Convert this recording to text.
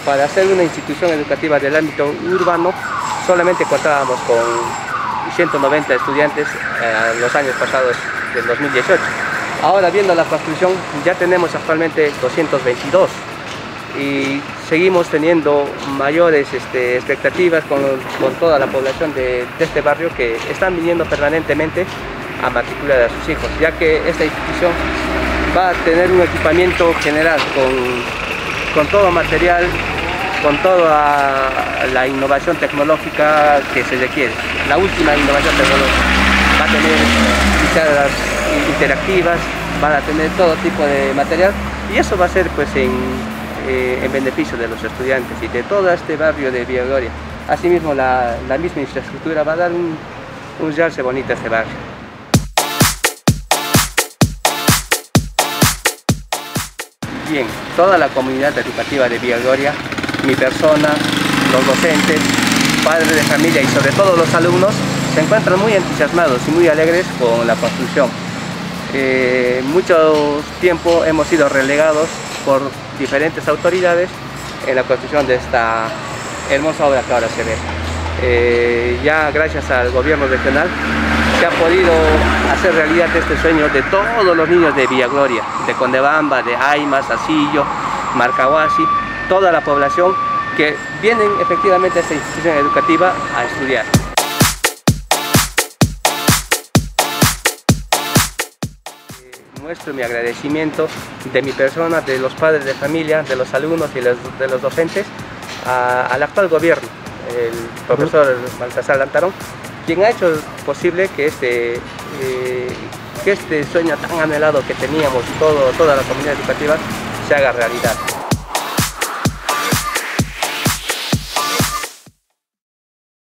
para hacer una institución educativa del ámbito urbano solamente contábamos con 190 estudiantes los años pasados del 2018. Ahora, viendo la construcción, ya tenemos actualmente 222 y seguimos teniendo mayores expectativas con toda la población de este barrio, que están viniendo permanentemente a matricular a sus hijos, ya que esta institución va a tener un equipamiento general con todo material, con toda la innovación tecnológica que se requiere. La última innovación tecnológica va a tener pizarras interactivas, van a tener todo tipo de material, y eso va a ser pues en beneficio de los estudiantes y de todo este barrio de Villa Gloria. Asimismo, la misma infraestructura va a dar un realce bonito a este barrio. Bien, toda la comunidad educativa de Villa Gloria, mi persona, los docentes, padres de familia y sobre todo los alumnos se encuentran muy entusiasmados y muy alegres con la construcción. Mucho tiempo hemos sido relegados por diferentes autoridades en la construcción de esta hermosa obra que ahora se ve. Ya gracias al gobierno regional se ha podido hacer realidad este sueño de todos los niños de Villa Gloria, de Condebamba, de Ayma, Sacillo, Marcahuasi, toda la población que vienen efectivamente a esta institución educativa a estudiar. Muestro mi agradecimiento de mi persona, de los padres de familia, de los alumnos y de los docentes al actual gobierno, el profesor Baltasar Lantarón, quien ha hecho posible que este sueño tan anhelado que teníamos toda la comunidad educativa se haga realidad.